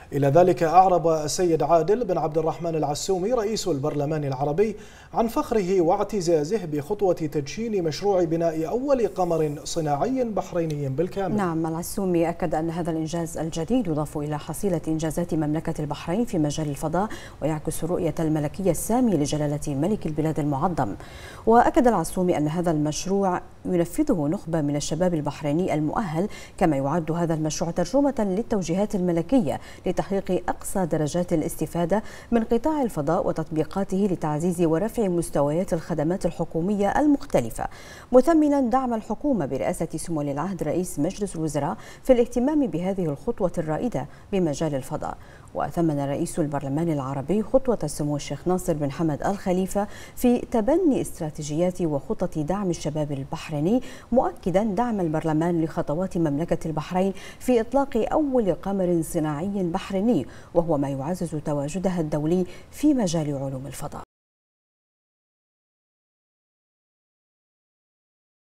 إلى ذلك أعرب السيد عادل بن عبد الرحمن العسومي رئيس البرلمان العربي عن فخره واعتزازه بخطوة تدشين مشروع بناء أول قمر صناعي بحريني بالكامل. نعم، العسومي أكد أن هذا الإنجاز الجديد يضاف إلى حصيلة إنجازات مملكة البحرين في مجال الفضاء ويعكس الرؤية الملكية السامية لجلالة ملك البلاد المعظم. وأكد العسومي أن هذا المشروع ينفذه نخبة من الشباب البحريني المؤهل، كما يعد هذا المشروع ترجمة للتوجيهات الملكية لتحقيق أقصى درجات الاستفادة من قطاع الفضاء وتطبيقاته لتعزيز ورفع مستويات الخدمات الحكومية المختلفة، مثمنا دعم الحكومة برئاسة سمو ولي العهد رئيس مجلس الوزراء في الاهتمام بهذه الخطوة الرائدة بمجال الفضاء. وثمن رئيس البرلمان العربي خطوة سمو الشيخ ناصر بن حمد آل خليفة في تبني استراتيجيات وخطط دعم الشباب البحريني، مؤكدا دعم البرلمان لخطوات مملكة البحرين في إطلاق أول قمر صناعي بحريني، وهو ما يعزز تواجدها الدولي في مجال علوم الفضاء.